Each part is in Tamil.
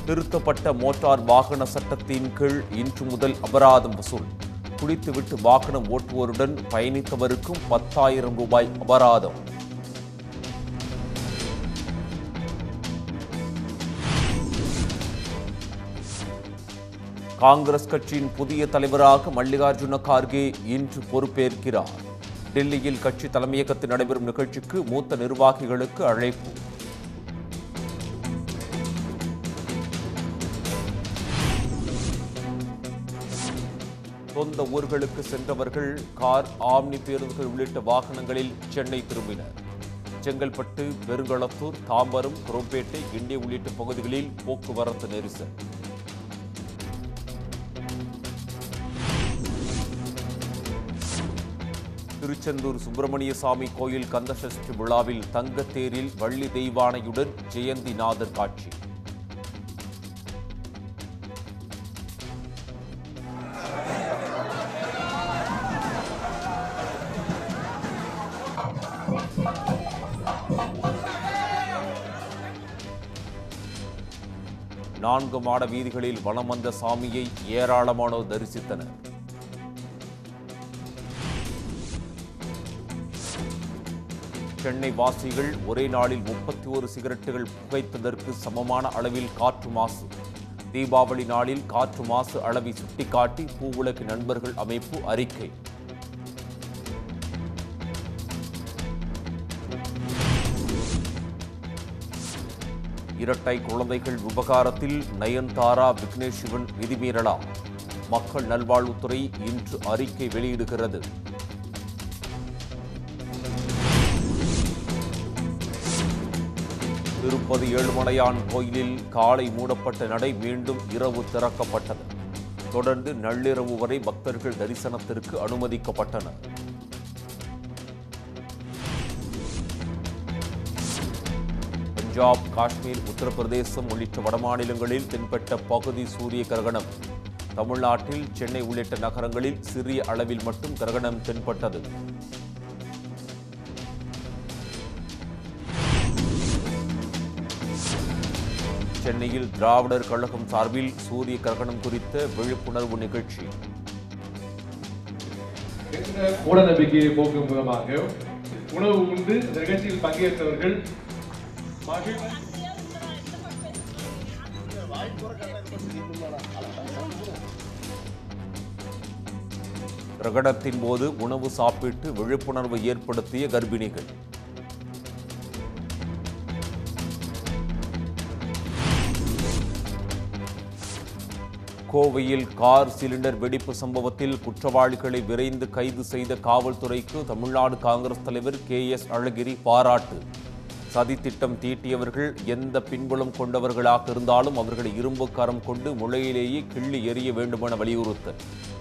திருத்தப்பட்ட மோட்டார் வாகன சட்டத்தின் கீழ் இன்று முதல் அபராதம் வசூல். குடித்துவிட்டு வாகனம் ஓட்டுவோருடன் பயணித்தவருக்கும் 10,000 ரூபாய் அபராதம். காங்கிரஸ் கட்சியின் புதிய தலைவராக மல்லிகார்ஜுன கார்கே இன்று பொறுப்பேற்கிறார். டெல்லியில் கட்சி தலைமையகத்தில் நடைபெறும் நிகழ்ச்சிக்கு மூத்த நிர்வாகிகளுக்கு அழைப்பு. சொந்த ஊர்களுக்கு சென்றவர்கள் கார், ஆம்னி பேருந்துகள் உள்ளிட்ட வாகனங்களில் சென்னை திரும்பினர். செங்கல்பட்டு, பெருங்களத்தூர், தாம்பரம், குரோம்பேட்டை, கிண்டி உள்ளிட்ட பகுதிகளில் போக்குவரத்து நெரிசல். திருச்செந்தூர் சுப்பிரமணிய சாமி கோயில் கந்தசஷ்டி விழாவில் தங்கத்தேரில் வள்ளி தெய்வானையுடன் ஜெயந்திநாதர் காட்சி. நான்கு மாட வீதிகளில் வலம் வந்த சாமியை ஏராளமானோர் தரிசித்தனர். சென்னை வாசிகள் ஒரே நாளில் 31 சிகரெட்டுகள் புகைத்ததற்கு சமமான அளவில் காற்று மாசு. தீபாவளி நாளில் காற்று மாசு அளவை சுட்டிக்காட்டி பூவுலக நண்பர்கள் அமைப்பு அறிக்கை. இரட்டை குழந்தைகள் விவகாரத்தில் நயன்தாரா, விக்னேஷ் சிவன் விதிமீறலா? மக்கள் நல்வாழ்வுத்துறை இன்று அறிக்கை வெளியிடுகிறது. திருப்பதி ஏழுமலையான் கோயிலில் காலை மூடப்பட்ட நடை மீண்டும் இரவு திறக்கப்பட்டது. தொடர்ந்து நள்ளிரவு வரை பக்தர்கள் தரிசனத்திற்கு அனுமதிக்கப்பட்டனர். பஞ்சாப், காஷ்மீர், உத்தரப்பிரதேசம் உள்ளிட்ட வடமாநிலங்களில் தென்பட்ட பகுதி சூரிய கிரகணம். தமிழ்நாட்டில் சென்னை உள்ளிட்ட நகரங்களில் சிறிய அளவில் மட்டும் கிரகணம் தென்பட்டது. சென்னையில் திராவிடர் கழகம் சார்பில் சூரிய கிரகணம் குறித்த விழிப்புணர்வு நிகழ்ச்சி. மூட நம்பிக்கையை போக்கும் விதமாக உணவு உண்டு நிகழ்ச்சியில் பங்கேற்றவர்கள் கிரகணத்தின் போது உணவு சாப்பிட்டு விழிப்புணர்வு ஏற்படுத்திய கர்ப்பிணிகள். கோவையில் கார் சிலிண்டர் வெடிப்பு சம்பவத்தில் குற்றவாளிகளை விரைந்து கைது செய்த காவல்துறைக்கு தமிழ்நாடு காங்கிரஸ் தலைவர் KS அழகிரி பாராட்டு. சதித்திட்டம் தீட்டியவர்கள் எந்த பின்புலம் கொண்டவர்களாக இருந்தாலும் அவர்களை இரும்பு கரம் கொண்டு முளையிலேயே கிள்ளி எறிய வேண்டுமென வலியுறுத்தல்.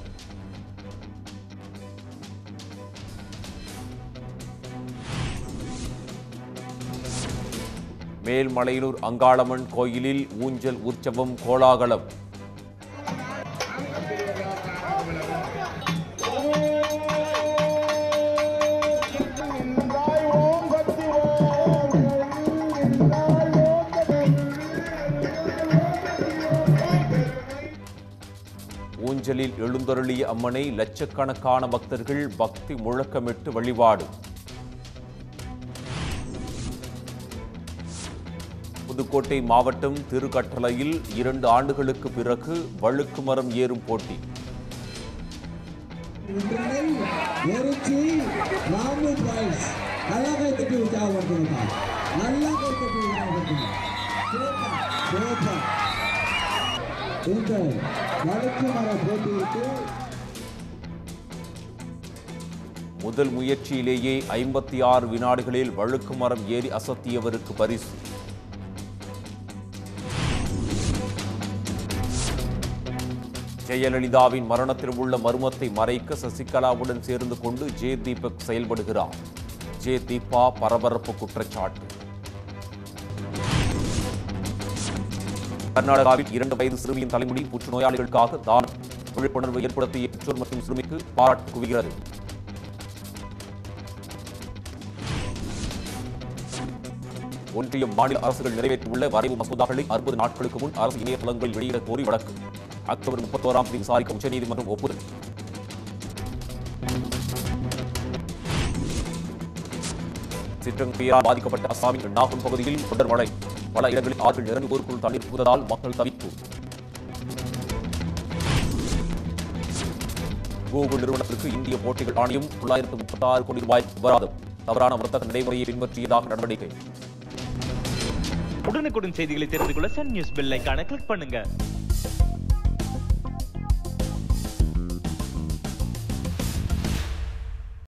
மேல்மலையனூர் அங்காளம்மன் கோயிலில் ஊஞ்சல் உற்சவம் கோலாகலம். ஊஞ்சலில் எழுந்தருளிய அம்மனை லட்சக்கணக்கான பக்தர்கள் பக்தி முழக்கமிட்டு வழிபாடு. புதுக்கோட்டை மாவட்டம் திருக்கட்டளையில் 2 ஆண்டுகளுக்கு பிறகு வழுக்கு மரம் ஏறும் போட்டி. முதல் முயற்சியிலேயே 56 வினாடிகளில் வழுக்கு மரம் ஏறி அசத்தியவருக்கு பரிசு. ஜெயலலிதாவின் மரணத்தில் உள்ள மர்மத்தை மறைக்க சசிகலாவுடன் சேர்ந்து கொண்டு தீபக் செயல்படுகிறார். தீபா பரபரப்பு குற்றச்சாட்டு. கர்நாடகாவில் 2 வயது சிறுமியின் தலைமுடி புற்றுநோயாளிகளுக்காக தானம். விழிப்புணர்வு ஏற்படுத்திய பெற்றோர் மற்றும் சிறுமிக்கு பாராட்டு குவிகிறது. ஒன்றிய மாநில அரசுகள் நிறைவேற்றியுள்ள வரைவு மசோதாக்களை 60 நாட்களுக்கு முன் அரசு இணையதளங்களில் வெளியிட கோரி வழக்கு அக்டோபர் 31ஆம் தேதி விசாரிக்க உச்சநீதிமன்றம் ஒப்புதல். சிற்றங்கரையால் பாதிக்கப்பட்ட அசாமின் நாகூர் பகுதியில் தொடர் மழை. பல இடங்களில் ஆறுகள் நிரம்பி ஊருக்குள் தண்ணீர் புகுந்ததால் மக்கள் தவிப்பு. கூகுள் நிறுவனத்திற்கு இந்திய போட்டிகள் ஆணையம் 936 கோடி ரூபாய் அபராதம். தவறான வர்த்தக நடைமுறையை பின்பற்றியதாக நடவடிக்கை. உடனுக்குடன் செய்திகளை தெரிந்து கொள்ள சன் நியூஸ் பெல் ஐகானை கிளிக் பண்ணுங்க.